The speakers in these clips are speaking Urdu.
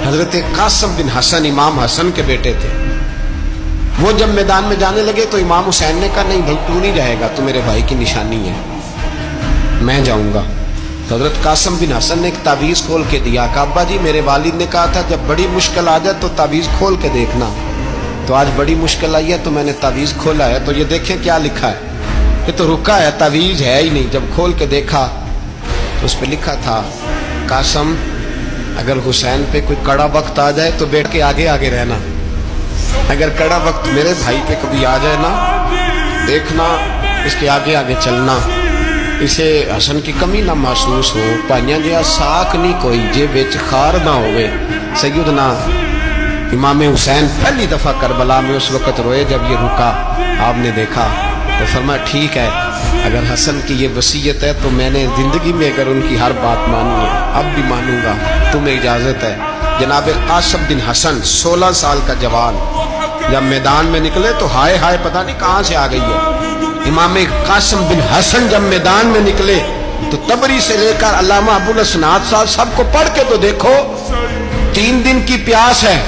حضرت قاسم بن حسن امام حسن کے بیٹے تھے. وہ جب میدان میں جانے لگے تو امام حسین نے کہا نہیں بھائی تو نہیں جائے گا, تو میرے بھائی کی نشانی ہے, میں جاؤں گا. تو حضرت قاسم بن حسن نے ایک تعویذ کھول کے دیا کہ ابا جی میرے والد نے کہا تھا جب بڑی مشکل آ جائے تو تعویذ کھول کے دیکھنا. تو آج بڑی مشکل آئی ہے تو میں نے تعویذ کھولا ہے, تو یہ دیکھیں کیا لکھا ہے. یہ تو رکا ہے, تعویذ ہے ہی نہیں. جب کھول کے دیکھا تو اس پہ لکھا تھا قاسم اگر حسین پہ کوئی کڑا وقت آ جائے تو بیٹھ کے آگے آگے رہنا, اگر کڑا وقت میرے بھائی پہ کبھی آ جائے نا دیکھنا اس کے آگے آگے چلنا, اسے حسن کی کمی نہ محسوس ہو. پائیاں جہاں ساکھ نہیں کوئی جے بچ خار نہ ہوئے. سیدنا امام حسین پہلی دفعہ کربلا میں اس وقت روئے جب یہ رکا, آپ نے دیکھا تو فرمایا ٹھیک ہے اگر حسن کی یہ وصیت ہے تو میں نے زندگی میں اگر ان کی ہر بات مانی ہے اب بھی مانوں گا, تمہیں اجازت ہے. جناب قاسم بن حسن 16 سال کا جوان جب میدان میں نکلے تو ہائے ہائے پتہ نہیں کہاں سے آ گئی ہے. امام قاسم بن حسن جب میدان میں نکلے تو تبری سے لے کر علامہ ابو الاسناد صاحب سب کو پڑھ کے تو دیکھو, 3 دن کی پیاس ہے,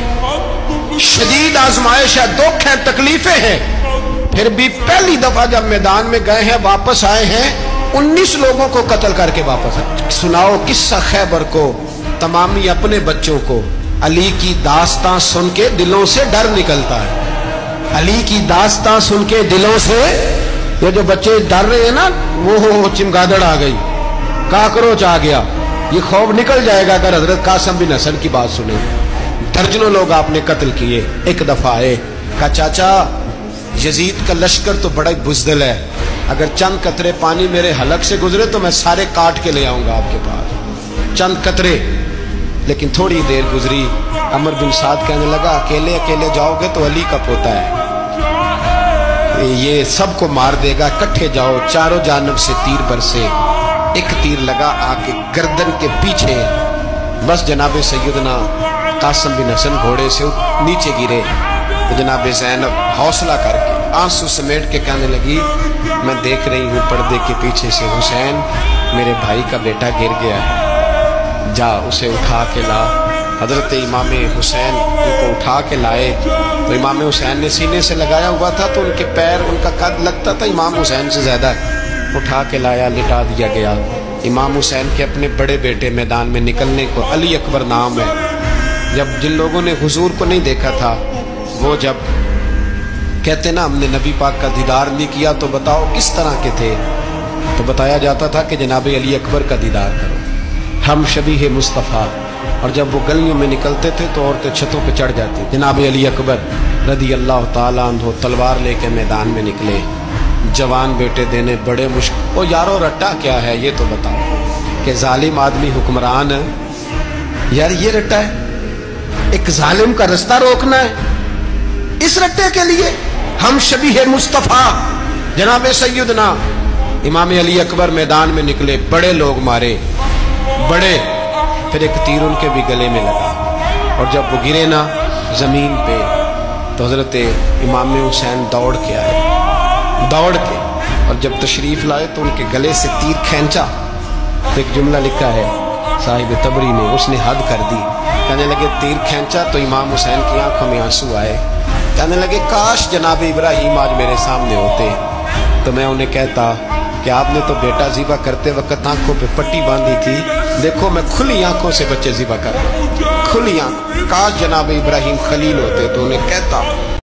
شدید آزمائش ہے, دکھ ہے, تکلیفیں ہیں, پھر بھی پہلی دفعہ جب میدان میں گئے ہیں واپس آئے ہیں 19 لوگوں کو قتل کر کے واپس آئے. سناؤ قصہ خیبر کو تمامی اپنے بچوں کو. علی کی داستان سن کے دلوں سے ڈر نکلتا ہے, علی کی داستان سن کے دلوں سے یہ جو بچے ڈر رہے ہیں نا وہ چمگادڑ آ گئی, کاکروچ آ گیا, یہ خوف نکل جائے گا اگر حضرت قاسم بن حسن کی بات سنیں. درجنوں لوگ آپ نے قتل کیے. ایک دفعہ آئے کہا چاچا یزید کا لشکر تو بڑا بزدل ہے, اگر چند قطرے پانی میرے حلق سے گزرے تو میں سارے کاٹ کے لے آؤں گا آپ کے پاس, چند قطرے. لیکن تھوڑی دیر گزری, عمر بن سعد کہنے لگا اکیلے اکیلے جاؤ گے تو علی کا پوتا ہے, یہ سب کو مار دے گا, کٹھے جاؤ. چاروں جانب سے تیر برسے, ایک تیر لگا آ کے گردن کے پیچھے, بس جناب سیدنا قاسم بن حسن گھوڑے سے نیچے گرے. تو جناب زینب حوصلہ کر کے آنسو سمیٹ کے کہنے لگی میں دیکھ رہی ہوں پردے کے پیچھے سے حسین میرے بھائی کا بیٹا گر گیا ہے, جا اسے اٹھا کے لا. حضرت امام حسین ان کو اٹھا کے لائے تو امام حسین نے سینے سے لگایا ہوا تھا تو ان کے پیر, ان کا قد لگتا تھا امام حسین سے زیادہ. اٹھا کے لایا, لٹا دیا گیا. امام حسین کے اپنے بڑے بیٹے میدان میں نکلنے کو, علی اکبر نام ہے, جب جن لوگوں نے حضور کو نہیں دیکھا تھا وہ جب کہتے نا ہم نے نبی پاک کا دیدار نہیں کیا تو بتاؤ کس طرح کے تھے, تو بتایا جاتا تھا کہ جناب علی اکبر کا دیدار کرو, ہم شبیہ مصطفیٰ. اور جب وہ گلیوں میں نکلتے تھے تو عورتیں چھتوں پہ چڑھ جاتی. جناب علی اکبر رضی اللہ تعالیٰ عنہ تلوار لے کے میدان میں نکلے, جوان بیٹے دینے بڑے مشکل. او یارو رٹا کیا ہے یہ تو بتاؤ, کہ ظالم آدمی حکمران ہے یار, یہ رٹا ہے, ایک ظالم کا رستہ روکنا ہے, اس رٹے کے لیے ہم شبیہ مصطفیٰ. جناب سیدنا امام علی اکبر میدان میں نکلے, بڑے لوگ مارے, بڑے, پھر ایک تیر ان کے بھی گلے میں لگا, اور جب وہ گرے نا زمین پہ تو حضرت امام حسین دوڑ کے آئے, دوڑ کے, اور جب تشریف لائے تو ان کے گلے سے تیر کھینچا تو ایک جملہ لکھا ہے صاحب تبری نے, اس نے حد کر دی. کہنے لگے تیر کھینچا تو امام حسین کی آنکھوں میں آنسو آئے, کہنے لگے کاش جناب ابراہیم آج میرے سامنے ہوتے تو میں انہیں کہتا کہ آپ نے تو بیٹا ذبح کرتے وقت آنکھوں پہ پٹی باندھی تھی, دیکھو میں کھلی آنکھوں سے بچے ذبح کر رہا ہوں, کھلی آنکھوں. کاش جناب ابراہیم خلیل ہوتے تو انہیں کہتا